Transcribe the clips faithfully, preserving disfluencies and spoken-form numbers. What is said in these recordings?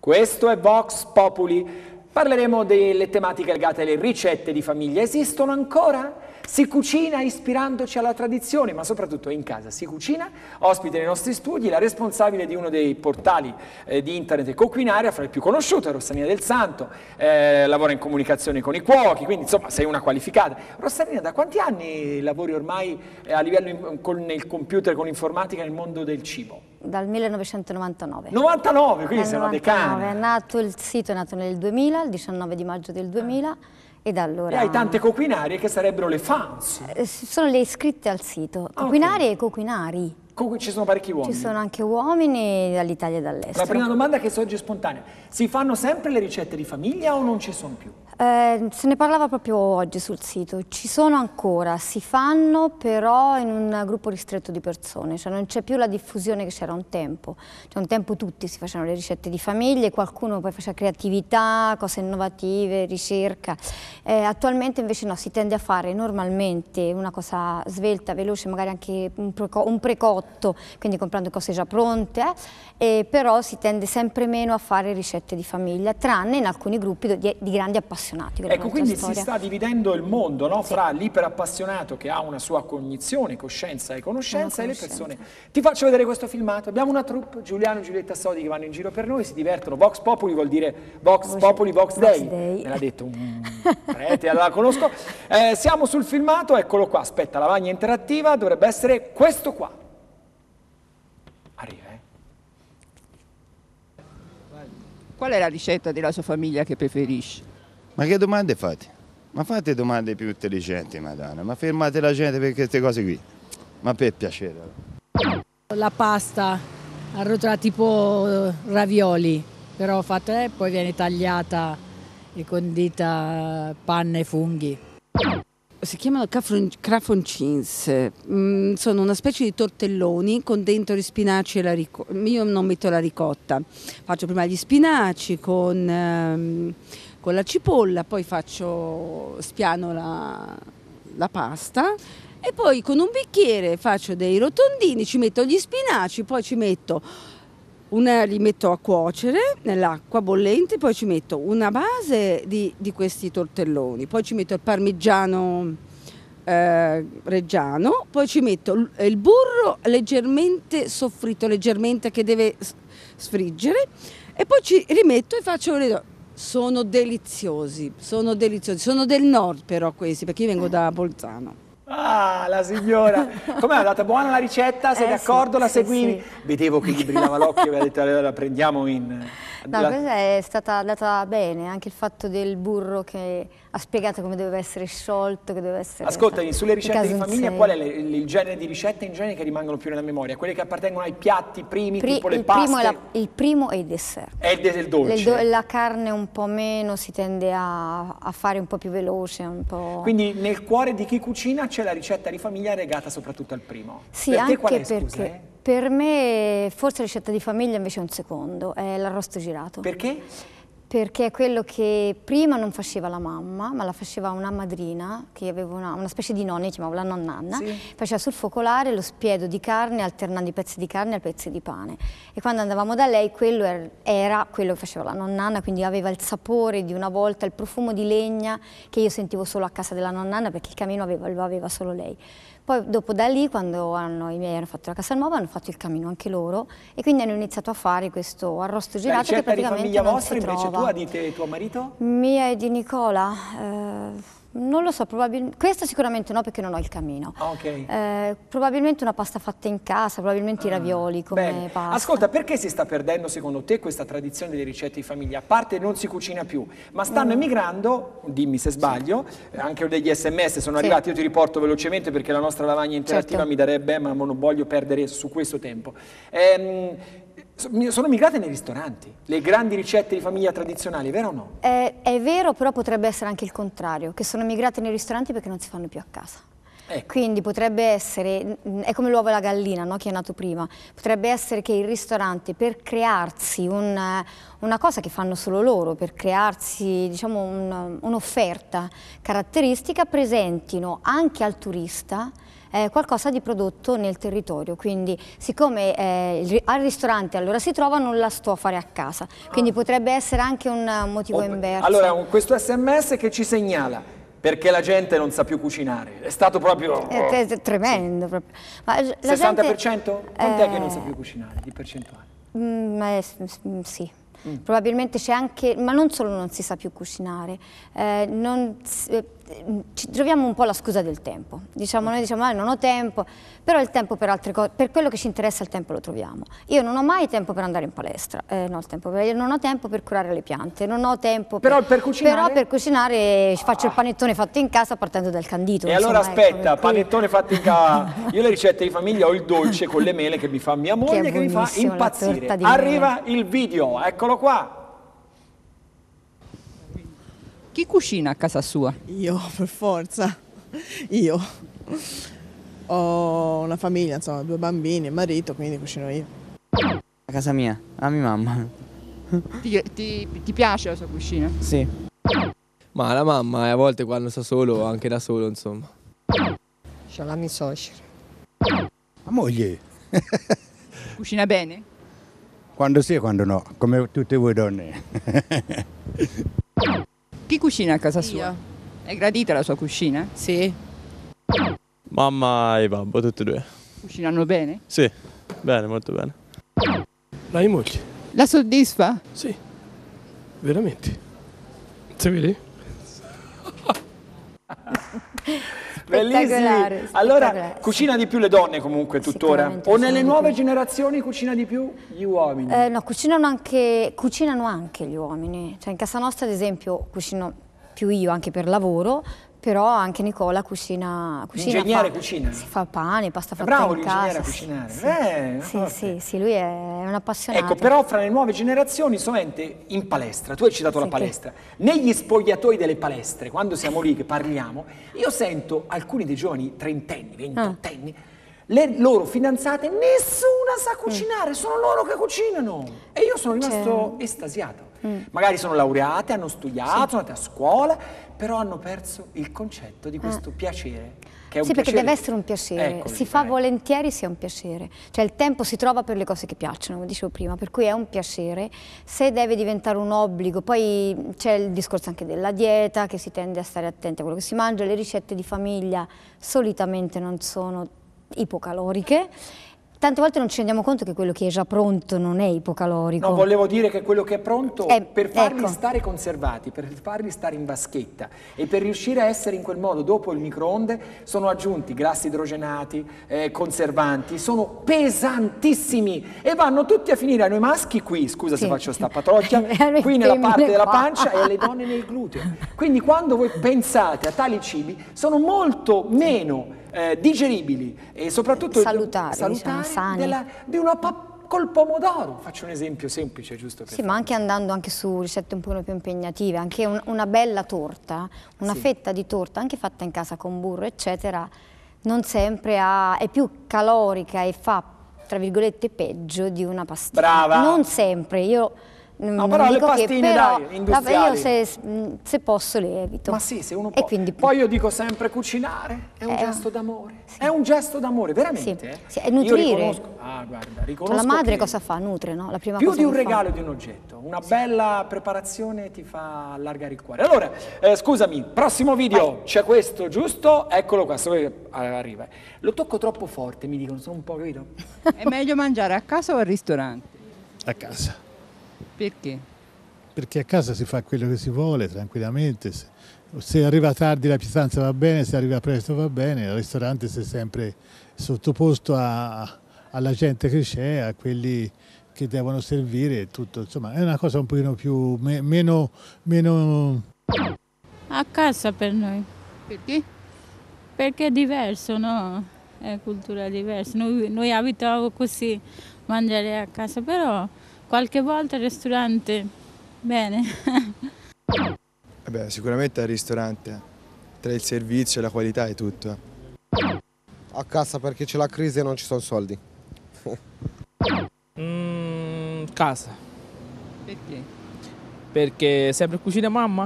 Questo è Vox Populi. Parleremo delle tematiche legate alle ricette di famiglia. Esistono ancora? Si cucina ispirandoci alla tradizione, ma soprattutto in casa si cucina. Ospite nei nostri studi la responsabile di uno dei portali eh, di internet Coquinaria, fra le più conosciute, Rossana del Santo, eh, lavora in comunicazione con i cuochi, quindi insomma sei una qualificata. Rossana, da quanti anni lavori ormai eh, a livello in, con il computer, con l'informatica nel mondo del cibo? Dal millenovecentonovantanove. novantanove, quindi siamo decani. È nato il sito, è nato nel duemila, il diciannove di maggio del duemila. E, da allora... e hai tante coquinarie che sarebbero le fans. Eh, sono le iscritte al sito. Coquinarie okay. e coquinari. Comunque ci sono parecchi uomini. Ci sono anche uomini dall'Italia e dall'estero. La prima domanda che sorge spontanea: si fanno sempre le ricette di famiglia o non ci sono più? Eh, se ne parlava proprio oggi sul sito. Ci sono ancora, si fanno però in un gruppo ristretto di persone, cioè non c'è più la diffusione che c'era un tempo. Cioè un tempo tutti si facevano le ricette di famiglia, qualcuno poi faceva creatività, cose innovative, ricerca. Eh, attualmente invece no, si tende a fare normalmente una cosa svelta, veloce, magari anche un, preco un precotto, quindi comprando cose già pronte, eh, e però si tende sempre meno a fare ricette di famiglia, tranne in alcuni gruppi di, di grandi appassionati. Ecco, quindi storia. Si sta dividendo il mondo, no? Sì. Fra l'iperappassionato che ha una sua cognizione, coscienza e conoscenza, Una e le persone. Ti faccio vedere questo filmato. Abbiamo una troupe, Giuliano e Giulietta Sodi, che vanno in giro per noi, si divertono. Vox Populi vuol dire Vox Voce, Populi, Vox, Vox Day. Day. Me l'ha detto un prete, allora la conosco. Eh, siamo sul filmato, eccolo qua. Aspetta, la lavagna interattiva dovrebbe essere questo qua. Arriva, eh. Qual è la ricetta della sua famiglia che preferisce? Ma che domande fate? Ma fate domande più intelligenti, madonna. Ma fermate la gente per queste cose qui. Ma per piacere. La pasta arrotolata tipo ravioli, però fatta e poi viene tagliata e condita panna e funghi. Si chiamano crafoncins, mm, sono una specie di tortelloni con dentro gli spinaci e la ricotta. Io non metto la ricotta, faccio prima gli spinaci con, ehm, con la cipolla, poi faccio, spiano la, la pasta e poi con un bicchiere faccio dei rotondini, ci metto gli spinaci, poi ci metto una, li metto a cuocere nell'acqua bollente, poi ci metto una base di, di questi tortelloni, poi ci metto il parmigiano eh, reggiano, poi ci metto il burro leggermente soffritto, leggermente che deve sfriggere, e poi ci rimetto e faccio le... Sono deliziosi, sono deliziosi, sono del nord però questi, perché io vengo da Bolzano. Ah, la signora! Com'è andata buona la ricetta? Sei eh, d'accordo? Sì, la seguivi? Sì, sì. Vedevo che gli brillava l'occhio e aveva detto allora la prendiamo in... No, la... questa è stata andata bene, anche il fatto del burro che ha spiegato come doveva essere sciolto, che doveva essere... Ascoltami, sulle ricette di famiglia qual è il, il genere di ricette in genere che rimangono più nella memoria? Quelle che appartengono ai piatti primi, Pri tipo le il paste? Primo è la, il primo è il dessert. È il, il dolce? Il do la carne un po' meno, si tende a, a fare un po' più veloce, un po'... Quindi nel cuore di chi cucina c'è la ricetta di famiglia legata soprattutto al primo. Sì, per anche te qual è, perché... scusa, eh? Per me forse la ricetta di famiglia invece è un secondo, è l'arrosto girato. Perché? Perché è quello che prima non faceva la mamma, ma la faceva una madrina, che aveva una, una specie di nonna, chiamavo la nonnanna, sì. Faceva sul focolare lo spiedo di carne alternando i pezzi di carne a pezzi di pane. E quando andavamo da lei quello era, era quello che faceva la nonnanna, quindi aveva il sapore di una volta, il profumo di legna che io sentivo solo a casa della nonnanna perché il camino aveva, lo aveva solo lei. Poi dopo da lì, quando hanno, i miei hanno fatto la casa nuova, hanno fatto il camino anche loro e quindi hanno iniziato a fare questo arrosto girato che praticamente di famiglia non vostra si invece trova. tua, dite tuo marito? Mia e di Nicola? Eh, non lo so, probabilmente, questa sicuramente no perché non ho il camino. Ah, okay. eh, probabilmente una pasta fatta in casa, probabilmente ah, i ravioli come bene. pasta. Ascolta, perché si sta perdendo secondo te questa tradizione delle ricette di famiglia? A parte non si cucina più, ma stanno mm. emigrando, dimmi se sbaglio, sì. Anche degli sms sono sì. arrivati, io ti riporto velocemente perché la nostra lavagna interattiva certo. mi darebbe, ma non voglio perdere su questo tempo. Ehm, sono migrate nei ristoranti, le grandi ricette di famiglia tradizionali, vero o no? È, è vero, però potrebbe essere anche il contrario, che sono migrate nei ristoranti perché non si fanno più a casa. Ecco. Quindi potrebbe essere, è come l'uovo e la gallina, no, che è nato prima, potrebbe essere che il ristorante, per crearsi un, una cosa che fanno solo loro, per crearsi, diciamo, un, un'offerta caratteristica, presentino anche al turista eh, qualcosa di prodotto nel territorio. Quindi siccome eh, il, al ristorante allora si trova, non la sto a fare a casa, quindi ah. potrebbe essere anche un motivo oh, inverso. Allora, questo sms che ci segnala perché la gente non sa più cucinare, è stato proprio... È, è, è tremendo. Sì. Proprio. Ma la sessanta per cento? Gente, Quant'è eh, che non sa più cucinare, di percentuale? Mm, eh, sì. Mm. Probabilmente c'è anche, ma non solo non si sa più cucinare, eh, non, eh, ci troviamo un po' la scusa del tempo. Diciamo, noi diciamo, ah, non ho tempo, però il tempo per altre cose, per quello che ci interessa il tempo lo troviamo. Io non ho mai tempo per andare in palestra, eh, no, il tempo per, io non ho tempo per curare le piante, non ho tempo per, però per cucinare, però per cucinare faccio ah. il panettone fatto in casa partendo dal candito. E insomma, allora aspetta, ecco, panettone fatto in casa, io le ricette di famiglia ho il dolce con le mele che mi fa mia moglie, che, che mi fa impazzire. Arriva mele. Il video, eccolo qua. Chi cucina a casa sua? Io, per forza. Io. Ho una famiglia, insomma, due bambini e marito, quindi cucino io. A casa mia, a mia mamma. Ti, ti, ti piace la sua cucina? Sì. Ma la mamma, a volte quando sta solo, anche da solo, insomma. C'ho la mia suocera. La moglie. Cucina bene? Quando sì e quando no, come tutte voi donne. Chi cucina a casa sua? Io. È gradita la sua cucina? Sì. Mamma e babbo, tutti e due. Cucinano bene? Sì, bene, molto bene. La mia moglie. La soddisfa? Sì, veramente. Si vede? Bellissimi. Allora, cucina di più le donne comunque tuttora? O nelle nuove generazioni cucina di più gli uomini? Eh, no, cucinano anche, cucinano anche gli uomini. Cioè in casa nostra, ad esempio, cucino più io anche per lavoro, però anche Nicola cucina. cucina L'ingegnere fa, cucina? Si fa pane, pasta fatta bravo in casa. Bravo l'ingegnere a cucinare. Sì, eh, sì, sì, sì, lui è un appassionato. Ecco, però fra le nuove generazioni, sovente in palestra, tu hai citato sì, la palestra, che... negli spogliatoi delle palestre, quando siamo lì che parliamo, io sento alcuni dei giovani trentenni, ventottenni, ah. le loro fidanzate, nessuna sa cucinare, mm. sono loro che cucinano. E io sono rimasto estasiato. Mm. Magari sono laureate, hanno studiato, sì. sono andate a scuola, però hanno perso il concetto di questo ah. piacere. Che è un sì, piacere. Perché deve essere un piacere, Ecco, si fa eh. volentieri se è un piacere, cioè il tempo si trova per le cose che piacciono, come dicevo prima, per cui è un piacere. Se deve diventare un obbligo, poi c'è il discorso anche della dieta, che si tende a stare attenti a quello che si mangia, le ricette di famiglia solitamente non sono ipocaloriche. Tante volte non ci rendiamo conto che quello che è già pronto non è ipocalorico. No, volevo dire che quello che è pronto, eh, per farli ecco. stare conservati, per farli stare in vaschetta e per riuscire a essere in quel modo dopo il microonde, sono aggiunti grassi idrogenati, eh, conservanti, sono pesantissimi e vanno tutti a finire a noi maschi qui, scusa sì. se faccio sta patrocchia, qui nella parte della pancia e alle donne nel gluteo. Quindi quando voi pensate a tali cibi, sono molto meno Eh, digeribili e soprattutto salutari, salutari diciamo, sani. Della, di una pap col pomodoro. Faccio un esempio semplice, giusto? Per sì, fare. ma anche andando anche su ricette un po' più impegnative, anche un, una bella torta, una sì. fetta di torta, anche fatta in casa con burro, eccetera, non sempre ha, è più calorica e fa, tra virgolette, peggio di una pastina. Brava! Non sempre, io... No, però le pastine, che, però, dai, industriali. Io se, se posso le evito. Ma sì, se uno può. E quindi, poi io dico sempre cucinare è un eh, gesto d'amore. Sì. È un gesto d'amore, veramente. Sì, sì, è nutrire. Io riconosco, ah, guarda, riconosco cioè, la madre che cosa fa? Nutre, no? La prima più cosa di un che regalo fa. di un oggetto, una sì. bella preparazione ti fa allargare il cuore. Allora, eh, scusami, prossimo video, c'è questo, giusto? Eccolo qua, se arriva. Lo tocco troppo forte, mi dicono, sono un po', capito? È meglio mangiare a casa o al ristorante? A casa. Perché? Perché a casa si fa quello che si vuole tranquillamente, se, se arriva tardi la pietanza va bene, se arriva presto va bene, al ristorante sei sempre sottoposto a, alla gente che c'è, a quelli che devono servire, tutto, insomma è una cosa un pochino più, me, meno, meno... A casa per noi. Perché? Perché è diverso, no? È cultura diversa, noi, noi abituiamo così mangiare a casa, però qualche volta al ristorante... Bene. Beh, sicuramente al ristorante, tra il servizio e la qualità è tutto. A casa perché c'è la crisi e non ci sono soldi. mm, casa. Perché? Perché sempre cucina mamma.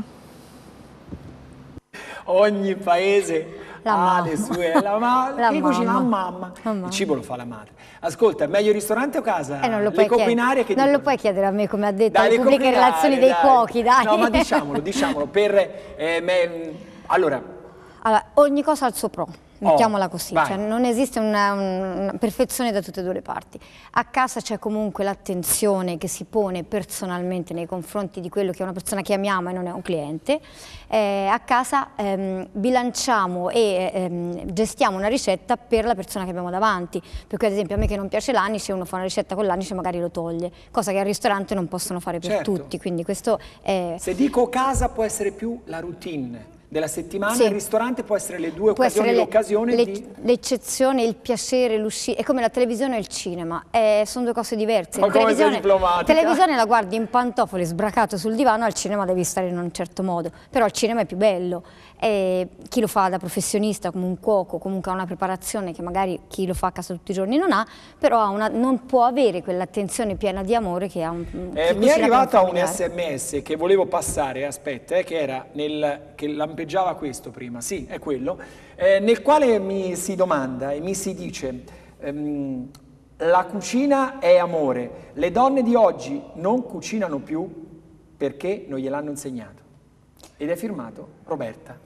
Ogni paese La ha mamma. le sue, la ma- La chi cucina la mamma. mamma, La mamma. il cibo lo fa la madre. Ascolta, è meglio ristorante o casa? Eh, non lo le puoi coquinarie chiedere. che Non dicono? lo puoi chiedere a me, come ha detto, Dai, alle le pubbliche coquinarie, relazioni dei dai. cuochi, dai. No, ma diciamolo, diciamolo, per... eh, me- allora, Allora, ogni cosa ha il suo pro, mettiamola così, vai. cioè non esiste una, una perfezione da tutte e due le parti. A casa c'è comunque l'attenzione che si pone personalmente nei confronti di quello che è una persona che amiamo e non è un cliente. Eh, a casa ehm, bilanciamo e ehm, gestiamo una ricetta per la persona che abbiamo davanti, per cui ad esempio a me che non piace l'anice, uno fa una ricetta con l'anice magari lo toglie, cosa che al ristorante non possono fare per Certo. tutti, quindi questo è... se dico casa può essere più la routine della settimana, Sì. il ristorante può essere le due Può occasioni, essere le- l'occasione le- di... l'eccezione, il piacere, l'uscita, è come la televisione e il cinema, eh, sono due cose diverse. Ma In come sei televisione, diplomatica? televisione la guardi in pantofole sbracato sul divano, al cinema devi stare in un certo modo, però il cinema è più bello. Eh, chi lo fa da professionista come un cuoco comunque ha una preparazione che magari chi lo fa a casa tutti i giorni non ha, però ha una, non può avere quell'attenzione piena di amore che ha un Eh, chi mi è cucina per arrivata un familiare. sms che volevo passare, aspetta, eh, che era nel, che lampeggiava questo prima, sì, è quello, eh, nel quale mi si domanda e mi si dice ehm, la cucina è amore, le donne di oggi non cucinano più perché non gliel'hanno insegnato. Ed è firmato Roberta.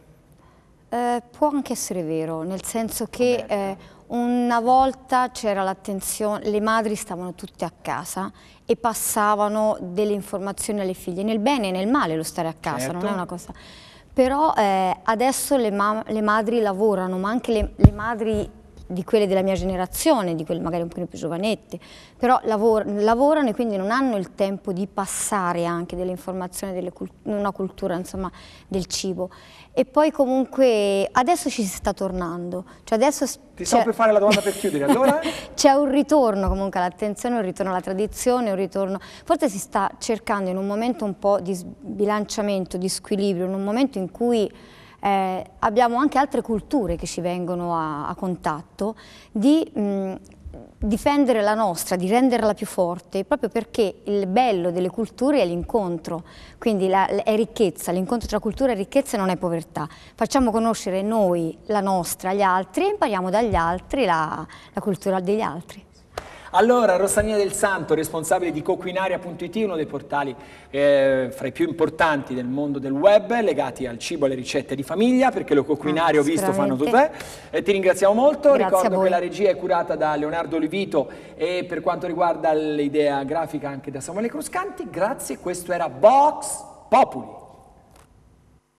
Eh, può anche essere vero, nel senso che eh, una volta c'era l'attenzione, le madri stavano tutte a casa e passavano delle informazioni alle figlie, nel bene e nel male lo stare a casa, Certo. non è una cosa... Però eh, adesso le, ma le madri lavorano, ma anche le, le madri di quelle della mia generazione, di quelle magari un po' più giovanette, però lavor lavorano e quindi non hanno il tempo di passare anche delle informazioni, delle cult una cultura insomma del cibo. E poi comunque adesso ci si sta tornando, cioè adesso Ti stavo per fare la domanda per chiudere, allora? c'è un ritorno comunque all'attenzione, un ritorno alla tradizione, un ritorno... Forse si sta cercando in un momento un po' di sbilanciamento, di squilibrio, in un momento in cui eh, abbiamo anche altre culture che ci vengono a, a contatto, di mh, difendere la nostra, di renderla più forte, proprio perché il bello delle culture è l'incontro, quindi la, è ricchezza, l'incontro tra cultura e ricchezza non è povertà. Facciamo conoscere noi la nostra agli altri e impariamo dagli altri la, la cultura degli altri. Allora, Rossania Del Santo, responsabile di coquinaria punto it, uno dei portali eh, fra i più importanti del mondo del web, legati al cibo e alle ricette di famiglia, perché lo coquinario, ho visto, fanno tutte. Eh, ti ringraziamo molto, Grazie a ricordo voi. che la regia è curata da Leonardo Olivito e per quanto riguarda l'idea grafica anche da Samuele Cruscanti. Grazie, questo era Vox Populi.